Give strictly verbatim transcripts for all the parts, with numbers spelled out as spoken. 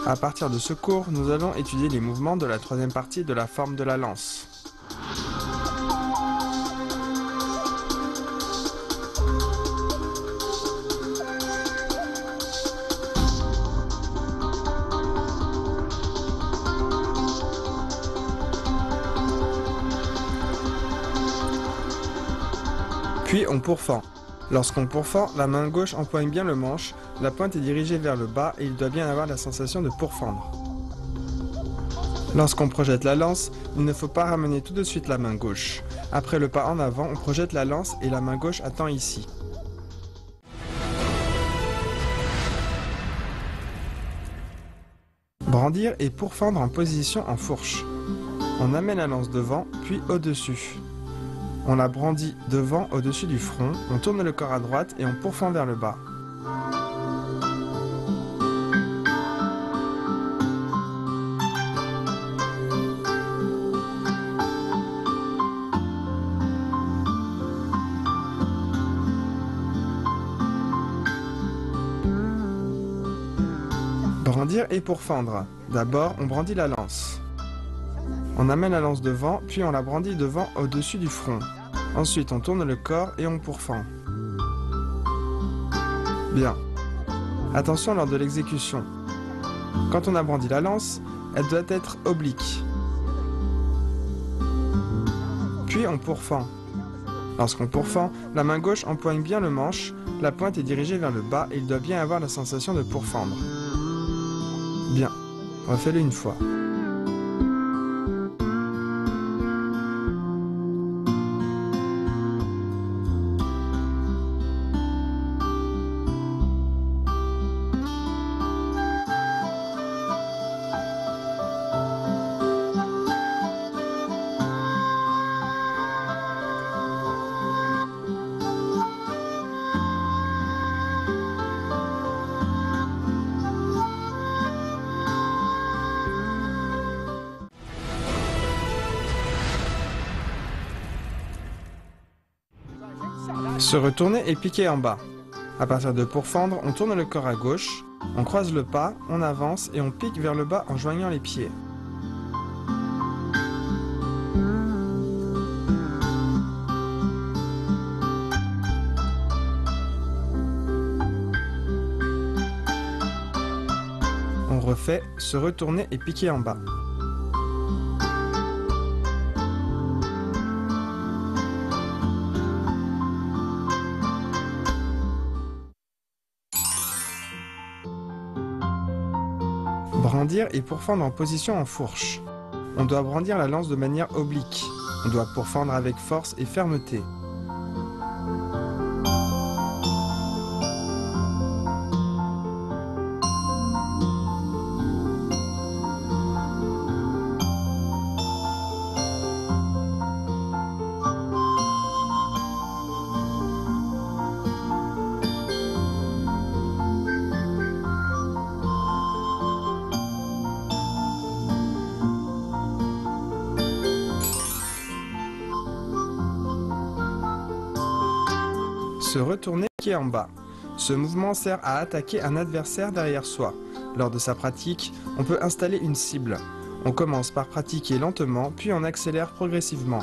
À partir de ce cours, nous allons étudier les mouvements de la troisième partie de la forme de la lance. Puis on pourfend. Lorsqu'on pourfend, la main gauche empoigne bien le manche, la pointe est dirigée vers le bas et il doit bien avoir la sensation de pourfendre. Lorsqu'on projette la lance, il ne faut pas ramener tout de suite la main gauche. Après le pas en avant, on projette la lance et la main gauche attend ici. Brandir et pourfendre en position en fourche. On amène la lance devant, puis au-dessus. On la brandit devant, au-dessus du front, on tourne le corps à droite et on pourfend vers le bas. Brandir et pourfendre. D'abord, on brandit la lance. On amène la lance devant, puis on la brandit devant au-dessus du front. Ensuite, on tourne le corps et on pourfend. Bien. Attention lors de l'exécution. Quand on a brandi la lance, elle doit être oblique. Puis on pourfend. Lorsqu'on pourfend, la main gauche empoigne bien le manche, la pointe est dirigée vers le bas et il doit bien avoir la sensation de pourfendre. Bien. Refais-le une fois. Se retourner et piquer en bas. À partir de pourfendre, on tourne le corps à gauche, on croise le pas, on avance et on pique vers le bas en joignant les pieds. On refait, se retourner et piquer en bas. Brandir et pourfendre en position en fourche. On doit brandir la lance de manière oblique. On doit pourfendre avec force et fermeté. Se retourner pied en bas. Ce mouvement sert à attaquer un adversaire derrière soi. Lors de sa pratique, on peut installer une cible. On commence par pratiquer lentement, puis on accélère progressivement.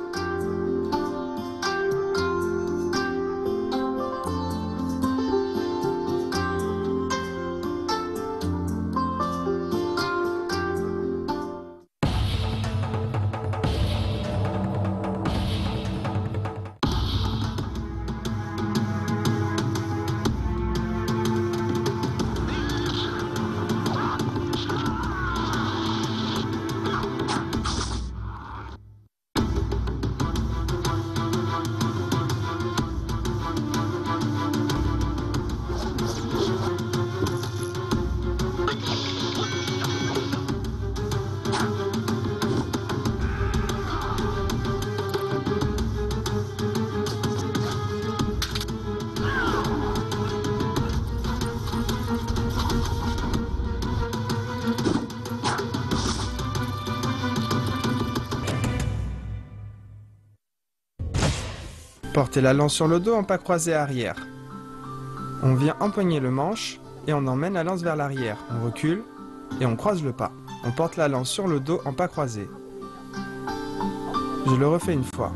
Portez la lance sur le dos en pas croisé arrière. On vient empoigner le manche et on emmène la lance vers l'arrière. On recule, et on croise le pas. On porte la lance sur le dos en pas croisé. Je le refais une fois.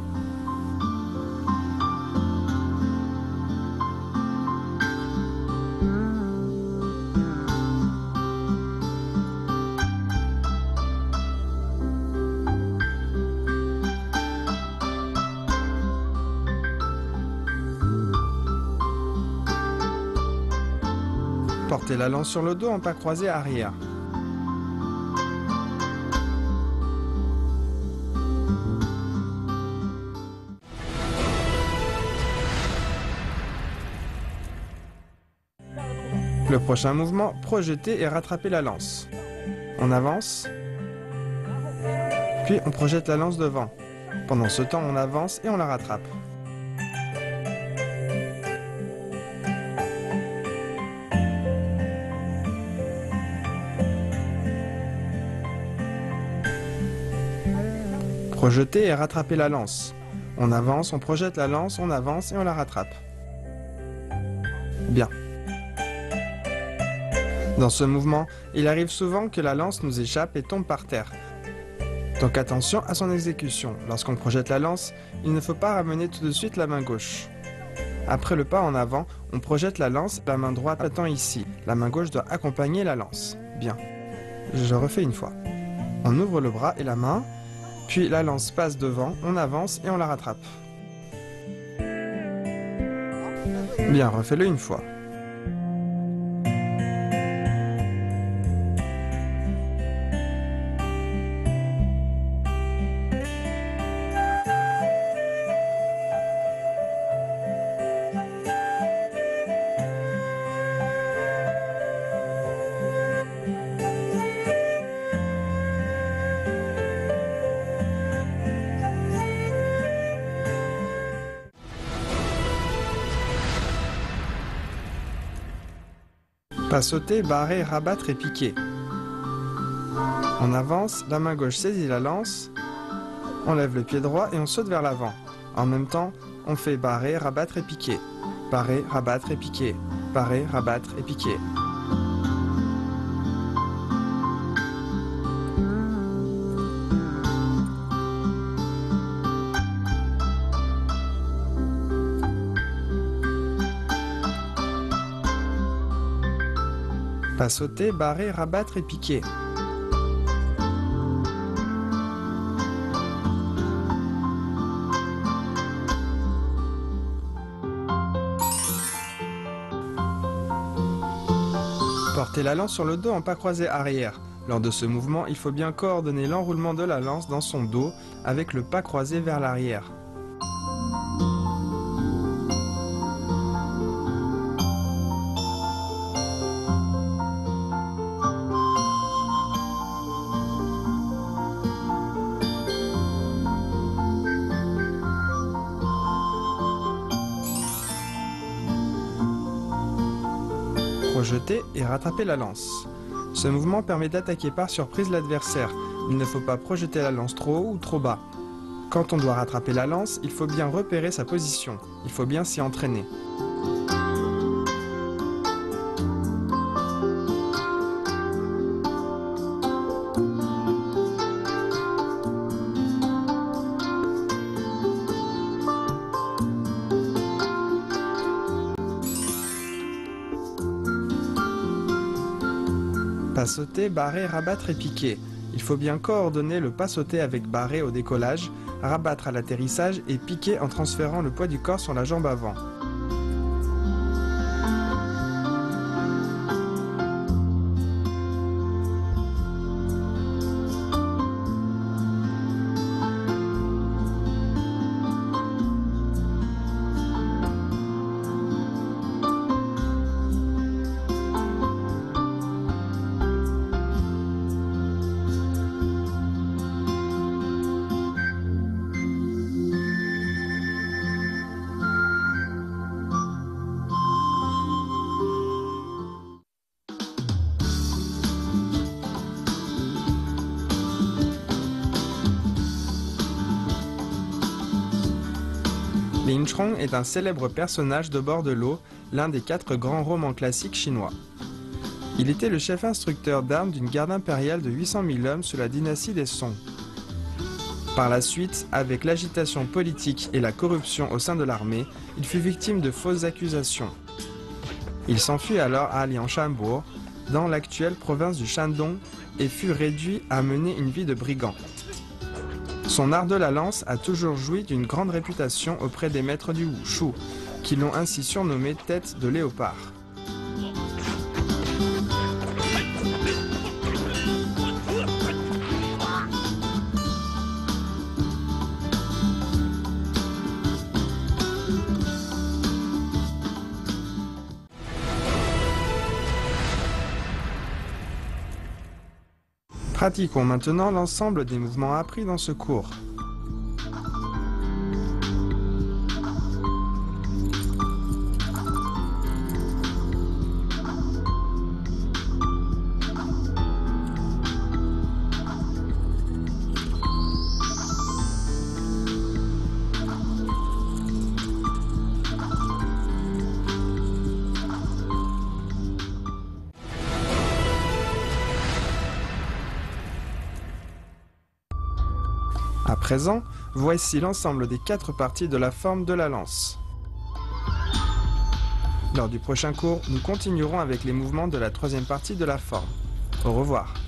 Portez la lance sur le dos en pas croisé arrière. Le prochain mouvement, projeter et rattraper la lance. On avance, puis on projette la lance devant. Pendant ce temps, on avance et on la rattrape. Projeter et rattraper la lance. On avance, on projette la lance, on avance et on la rattrape. Bien. Dans ce mouvement, il arrive souvent que la lance nous échappe et tombe par terre. Donc attention à son exécution. Lorsqu'on projette la lance, il ne faut pas ramener tout de suite la main gauche. Après le pas en avant, on projette la lance, la main droite attend ici. La main gauche doit accompagner la lance. Bien. Je refais une fois. On ouvre le bras et la main, puis la lance passe devant, on avance et on la rattrape. Bien, refais-le une fois. Pas sauter, barrer, rabattre et piquer. On avance, la main gauche saisit la lance, on lève le pied droit et on saute vers l'avant. En même temps, on fait barrer, rabattre et piquer. Barrer, rabattre et piquer. Barrer, rabattre et piquer. Pas sauter, barrer, rabattre et piquer. Portez la lance sur le dos en pas croisé arrière. Lors de ce mouvement, il faut bien coordonner l'enroulement de la lance dans son dos avec le pas croisé vers l'arrière. Projeter et rattraper la lance. Ce mouvement permet d'attaquer par surprise l'adversaire. Il ne faut pas projeter la lance trop haut ou trop bas. Quand on doit rattraper la lance, il faut bien repérer sa position. Il faut bien s'y entraîner. Pas sauter, barrer, rabattre et piquer. Il faut bien coordonner le pas sauter avec barrer au décollage, rabattre à l'atterrissage et piquer en transférant le poids du corps sur la jambe avant. Lin Chong est un célèbre personnage de bord de l'eau, l'un des quatre grands romans classiques chinois. Il était le chef instructeur d'armes d'une garde impériale de huit cent mille hommes sous la dynastie des Song. Par la suite, avec l'agitation politique et la corruption au sein de l'armée, il fut victime de fausses accusations. Il s'enfuit alors à Liangshanbo, dans l'actuelle province du Shandong, et fut réduit à mener une vie de brigand. Son art de la lance a toujours joui d'une grande réputation auprès des maîtres du Wushu, qui l'ont ainsi surnommé tête de léopard. Pratiquons maintenant l'ensemble des mouvements appris dans ce cours. À présent, voici l'ensemble des quatre parties de la forme de la lance. Lors du prochain cours, nous continuerons avec les mouvements de la troisième partie de la forme. Au revoir.